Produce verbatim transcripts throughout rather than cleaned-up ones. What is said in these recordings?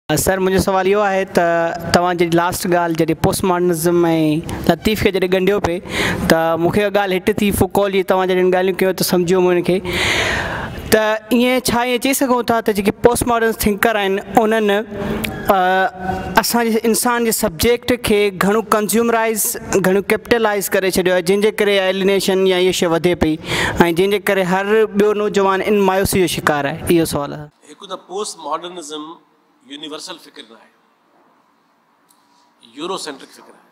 Sir मुझे सवाल यो है त तव्हां जी लास्ट गाल जॾहिं पोस्ट मॉडर्निज़म ऐं लतीफ़ खे जॾहिं ॻंढियो पे त मूंखे ॻाल्हि हिट थी फुकॉल जी तव्हां जॾहिं ॻाल्हियूं कयो त सम्झो मूं हिनखे त ईअं छा ईअं चई सघूं था त जेके पोस्ट मॉडर्न थिंकर आहिनि उन्हनि असांजे इंसान जे सब्जेक्ट खे घणो कंज्यूमराइज़ घणो कैपिटलाइज़ करे छॾियो आहे जंहिंजे करे एलिनेशन या इहा शइ वधे पई ऐं जंहिंजे करे हर ॿियो नौजवान इन मायूसी जो शिकार आहे। इहो सुवाल आहे। हिकु त पोस्ट मॉडर्निज़म यूनिवर्सल फ़िक्र न आहे, यूरोसेंट्रिक फ़िक्र आहे।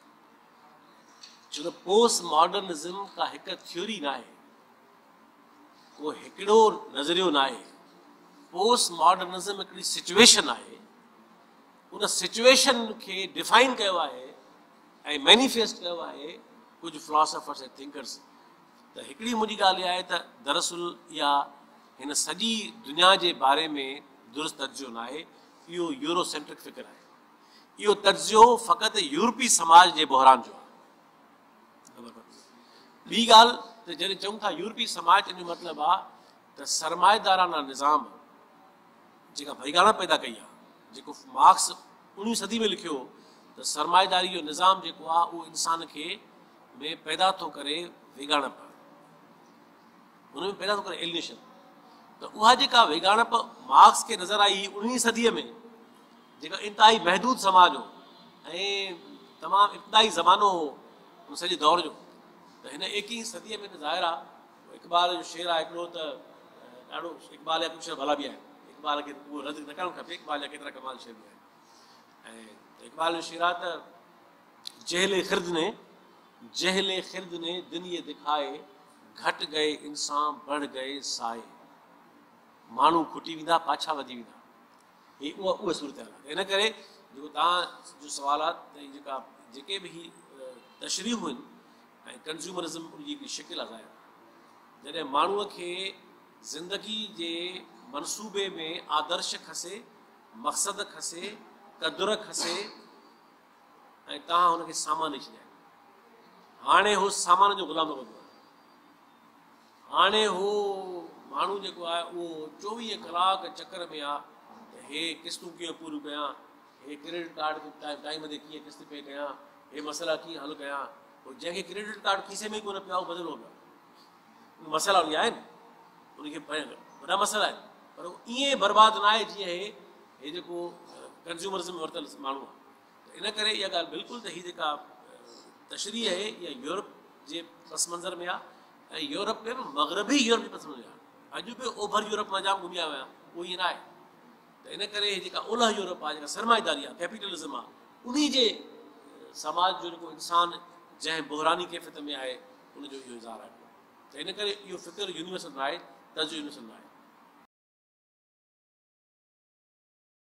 छो त पोस्ट मॉडर्निज़म का हिकु थ्योरी न आहे, को हिकिड़ो नज़रियो न आहे। पोस्ट मॉडर्निज़म हिकिड़ी सिचुएशन आहे, उन सिचुएशन खे डिफाइन कयो आहे ऐं मैनिफेस्ट कयो आहे कुझु फिलोसफर्स ऐं थिंकर्स। त हिकिड़ी मुंहिंजी ॻाल्हि इहा आहे त दरअसल इहा हिन सॼी दुनिया जे बारे में दुरुस्त तर्जुमो न आहे, इहो यूरोसेंट्रिक फ़िक्र आहे। इहो तर्जुमो फ़क़ति यूरोपी समाज जे बहरान जो आहे। ॿी ॻाल्हि त जॾहिं चऊं था यूरोपी समाज, जो मतिलबु आहे त सरमाएदाराना निज़ाम जेका भईगाना पैदा कई आहे, जेको मार्क्स उणिवीह सदी में लिखियो त सरमाएदारी जो निज़ाम जेको आहे उहो इंसान खे में पैदा थो करे वेगाणप, हुन में पैदा थो करे एलिनेशन। त उहा जेका वेगाणप मार्क्स खे नज़र आई उणिवीह सदीअ में, जेका इंतिहाई महदूद समाज हो ऐं तमामु इब्तिदाई ज़मानो हो उन सॼे दौर जो, त हिन एकवीह सदीअ में त ज़ाहिर आहे इक़बाल जो शेर आहे हिकिड़ो त ॾाढो, इक़बाल जा कुझु शेर भला बि आहिनि, इक़बाल खे उहो रद्द न करणु खपे, इक़बाल जा केतिरा कमाल शेर बि आहिनि। ऐं इक़बाल जो शेर आहे त जहले ख़िर्द ने जहले ख़िर्द ने दिन ये दिखाए घटि गए इंसान बढ़ गए साए, माण्हू खुटी वेंदा पाछा वधी वेंदा। ही उहा उहा सूरत आहे। इन करे जेको तव्हां जो सवाल आहे त जेका जेके बि ही तशरीहूं आहिनि ऐं कंज़्यूमरिज़म उनजी हिकिड़ी शिकिल आहे, जॾहिं माण्हूअ खे ज़िंदगी जे मनसूबे में आदर्श खसे, मक़सद खसे, क़दुरु खसे ऐं तव्हां हुनखे सामान ॾेई छॾिया। हाणे हू सामान जो ग़ुलाम न हूंदो आहे। हाणे हू माण्हू जेको आहे उहो चोवीह कलाक चकर में आहे त हे क़िस्तूं कीअं पूरियूं कयां, हे क्रेडिट कार्ड टाइम ते कीअं क़िस्त पे कयां, हे मसइला कीअं हल कयां। पोइ जंहिंखे क्रेडिट कार्ड खीसे में ई कोन पियो आहे उहो बदिलो पियो। मसइला उन आहिनि, उनखे वॾा मसइला आहिनि, पर ईअं बर्बादु न आहे जीअं हे हे जेको कंज़्यूमरिज़म में वरितल माण्हू आहे। त इन करे इहा ॻाल्हि बिल्कुलु त हीअ जेका तशरीह आहे इहा यूरोप जे पस मंज़र में आहे ऐं यूरोप में बि मग़रबी यूरोप जे पस मंज़र आहे। अॼु बि ओभर यूरोप मां जाम घुमी आया आहियां, उहो ईअं न आहे। त इन करे जेका ओलह यूरोप आहे, जेका सरमाएदारी आहे, कैपिटलिज़म आहे, उन जे समाज जो जेको इंसानु जंहिं बहरानी कैफ़ियत में आहे उनजो इहो इज़हार आहे। त इन करे इहो फ़िक्र यूनिवर्सल न आहे, तर्जुमो यूनिवर्सल न आहे।